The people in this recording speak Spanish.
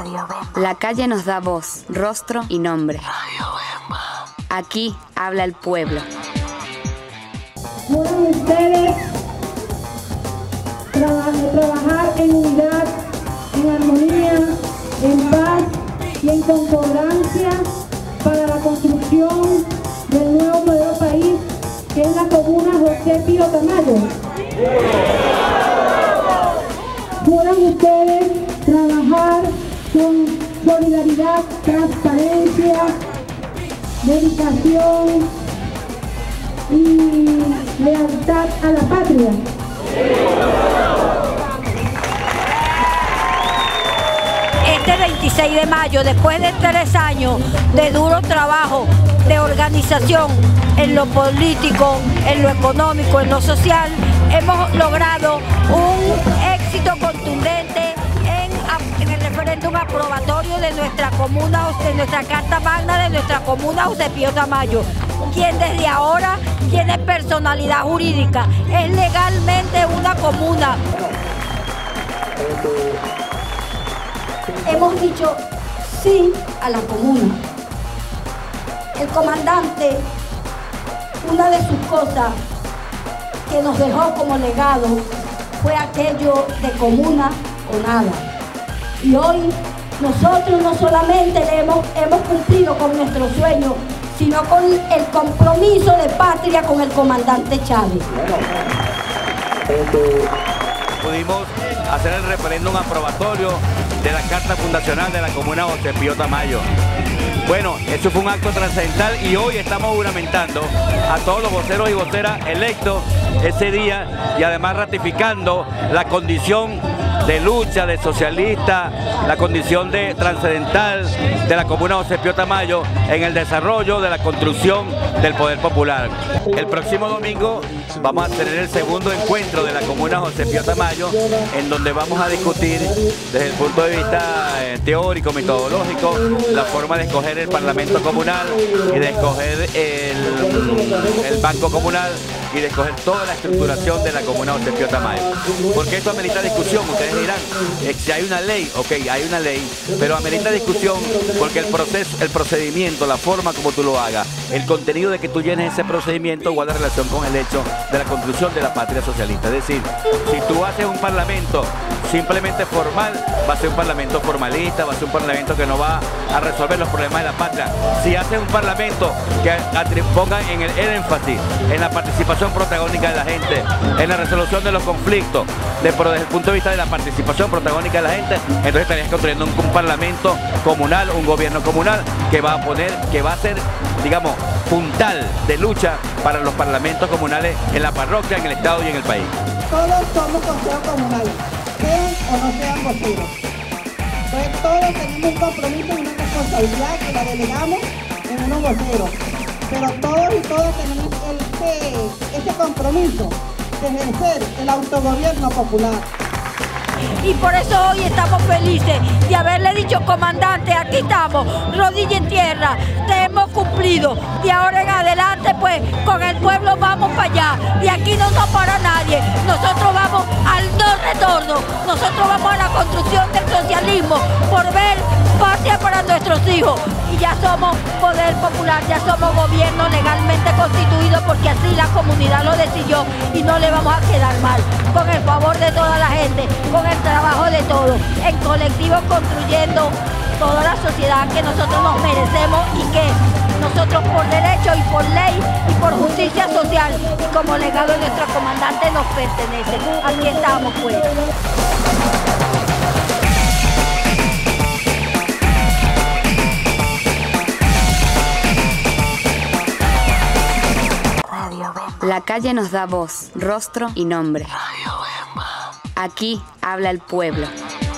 La calle nos da voz, rostro y nombre. Aquí habla el pueblo. Puedan ustedes trabajar en unidad, en armonía, en paz y en concordancia para la construcción del nuevo modelo país que es la comuna José Pío Tamayo. Puedan ustedes trabajar con solidaridad, transparencia, dedicación y lealtad a la patria. Este 26 de mayo, después de 3 años de duro trabajo, de organización en lo político, en lo económico, en lo social, hemos logrado un éxito contundente en el referéndum aprobatorio de nuestra comuna, de nuestra Carta Magna de nuestra comuna José Pío Tamayo, quien desde ahora tiene personalidad jurídica, es legalmente una comuna. Hemos dicho sí a la comuna. El comandante, una de sus cosas que nos dejó como legado fue aquello de comuna o nada. Y hoy nosotros no solamente hemos cumplido con nuestro sueño, sino con el compromiso de patria con el comandante Chávez. Pudimos hacer el referéndum aprobatorio de la Carta Fundacional de la Comuna José Pío Tamayo. Bueno, eso fue un acto trascendental y hoy estamos juramentando a todos los voceros y voceras electos ese día y además ratificando la condición de lucha, de socialista, la condición de trascendental de la Comuna José Pío Tamayo en el desarrollo de la construcción del poder popular. El próximo domingo vamos a tener el segundo encuentro de la Comuna José Pío Tamayo, en donde vamos a discutir desde el punto de vista teórico, metodológico, la forma de escoger el Parlamento Comunal y de escoger el Banco Comunal y de escoger toda la estructuración de la Comuna José Pío Tamayo. Porque esto amerita discusión, ustedes dirán, si hay una ley, ok, hay una ley, pero amerita discusión porque el proceso, el procedimiento, la forma como tú lo hagas, el contenido de que tú llenes ese procedimiento guarda relación con el hecho de la construcción de la patria socialista. Es decir, si tú haces un parlamento simplemente formal, va a ser un parlamento formalista, va a ser un parlamento que no va a resolver los problemas de la patria. Si haces un parlamento que ponga en el énfasis en la participación protagónica de la gente, en la resolución de los conflictos, desde el punto de vista de la participación protagónica de la gente, entonces estarías construyendo un parlamento comunal, un gobierno comunal que va a ser, digamos, puntal de lucha para los parlamentos comunales en la parroquia, en el estado y en el país. Todos somos consejos comunales, sean o no sean voceros. Entonces todos tenemos un compromiso y una responsabilidad que la delegamos en unos voceros. Pero todos y todas tenemos ese compromiso de ejercer el autogobierno popular. Y por eso hoy estamos felices de haberle dicho, comandante, aquí estamos, rodilla en tierra, te hemos cumplido. De ahora en adelante, pues, con el pueblo vamos para allá. De aquí no nos para nadie. Nosotros vamos al no retorno. Nosotros vamos a la construcción del socialismo por ver patria para nuestros hijos. Y ya somos poder popular, ya somos gobierno legalmente constituido porque así la comunidad lo decidió y no le vamos a quedar mal. Con el favor de toda la gente, con el trabajo de todos, en colectivo construyendo toda la sociedad que nosotros nos merecemos y que nosotros por derecho y por ley y por justicia social y como legado de nuestro comandante nos pertenece. Aquí estamos pues. La calle nos da voz, rostro y nombre. Aquí habla el pueblo.